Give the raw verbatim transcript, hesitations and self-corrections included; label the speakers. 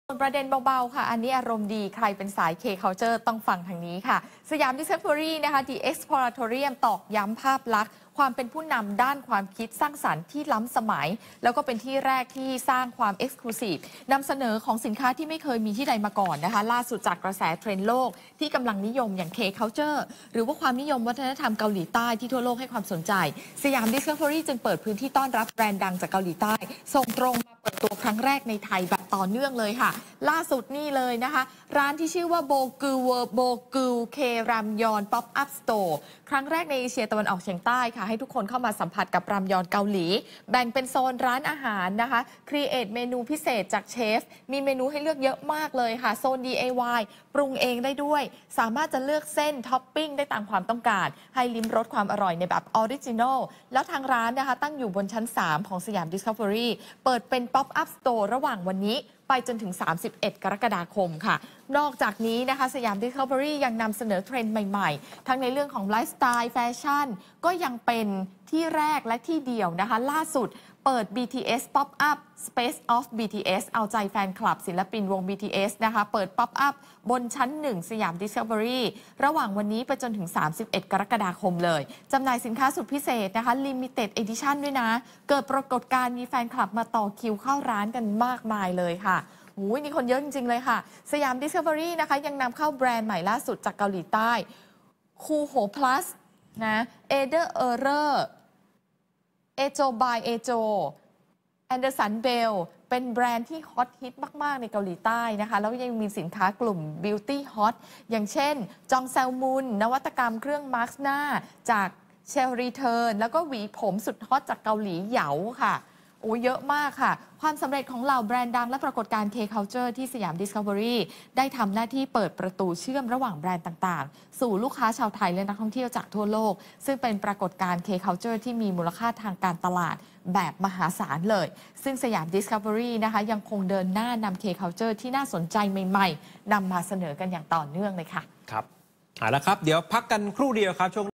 Speaker 1: ส่วนประเด็นเบาๆค่ะอันนี้อารมณ์ดีใครเป็นสาย K-Culture ต้องฟังทางนี้ค่ะสยาม Discovery นะคะ The Exploratorium ตอกย้ำภาพลักษณ์ความเป็นผู้นำด้านความคิดสร้างสรรค์ที่ล้ำสมัยแล้วก็เป็นที่แรกที่สร้างความ Exclusive นำเสนอของสินค้าที่ไม่เคยมีที่ใดมาก่อนนะคะล่าสุดจากกระแสเทรนด์โลกที่กำลังนิยมอย่าง K-Culture หรือว่าความนิยมวัฒนธรรมเกาหลีใต้ที่ทั่วโลกให้ความสนใจสยาม Discovery จึงเปิดพื้นที่ต้อนรับแบรนด์ดังจากเกาหลีใต้ส่งตรงมาเปิดตัวครั้งแรกในไทยแบบต่อเนื่องเลยค่ะล่าสุดนี่เลยนะคะร้านที่ชื่อว่าโบกูเวอร์โบกูเครามยอนป๊อปอัพสโตร์ครั้งแรกในเอเชียตะวันออกเฉียงใต้ค่ะให้ทุกคนเข้ามาสัมผัสกับรามยอนเกาหลีแบ่งเป็นโซนร้านอาหารนะคะครีเอทเมนูพิเศษจากเชฟมีเมนูให้เลือกเยอะมากเลยค่ะโซน ดี ไอ วาย ปรุงเองได้ด้วยสามารถจะเลือกเส้นท็อปปิ้งได้ตามความต้องการให้ลิ้มรสความอร่อยในแบบออริจินอลแล้วทางร้านนะคะตั้งอยู่บนชั้นสามของสยาม Discovery เปิดเป็นป๊อปอัพสโตร์ระหว่างวันนี้ไปจนถึงสามสิบเอ็ดกรกฎาคมค่ะนอกจากนี้นะคะสยาม Discovery ยังนำเสนอเทรนด์ใหม่ๆทั้งในเรื่องของไลฟ์สไตล์แฟชั่นก็ยังเป็นที่แรกและที่เดียวนะคะล่าสุดเปิด บี ที เอส Pop Up Space of บี ที เอส เอาใจแฟนคลับศิลปินวง บี ที เอส นะคะเปิด Pop Up บนชั้นหนึ่งสยาม Discovery ระหว่างวันนี้ไปจนถึงสามสิบเอ็ดกรกฎาคมเลยจำหน่ายสินค้าสุดพิเศษนะคะ Limited Edition ด้วยนะเกิดปรากฏการณ์มีแฟนคลับมาต่อคิวเข้าร้านกันมากมายเลยค่ะโอ้ยนี่คนเยอะจริงๆเลยค่ะสยาม Discovery นะคะยังนำเข้าแบรนด์ใหม่ล่าสุดจากเกาหลีใต้คูโฮ plus นะเอเดอร์เออร์เรอร์เอโจบายเอโจแอนเดอร์สันเบลเป็นแบรนด์ที่ฮอตฮิตมากๆในเกาหลีใต้นะคะแล้วยังมีสินค้ากลุ่ม Beauty Hot อย่างเช่นจองแซลมุนนวัตกรรมเครื่องมาร์คหน้าจากเชลรีเทิร์นแล้วก็หวีผมสุดฮอตจากเกาหลีเหยาค่ะโอ้เยอะมากค่ะความสำเร็จของเหล่าแบรนด์ดังและปรากฏการณ์ K-Culture ที่สยาม Discovery ได้ทำหน้าที่เปิดประตูเชื่อมระหว่างแบรนด์ต่างๆสู่ลูกค้าชาวไทยและนักท่องเที่ยวจากทั่วโลกซึ่งเป็นปรากฏการณ์ K-Culture ที่มีมูลค่าทางการตลาดแบบมหาศาลเลยซึ่งสยาม Discovery นะคะยังคงเดินหน้านำ K-Culture ที่น่าสนใจใหม่ๆนำมาเสนอกันอย่างต่อเนื่องเลยค่ะ
Speaker 2: ครับเอาละครับเดี๋ยวพักกันครู่เดียวครับช่วง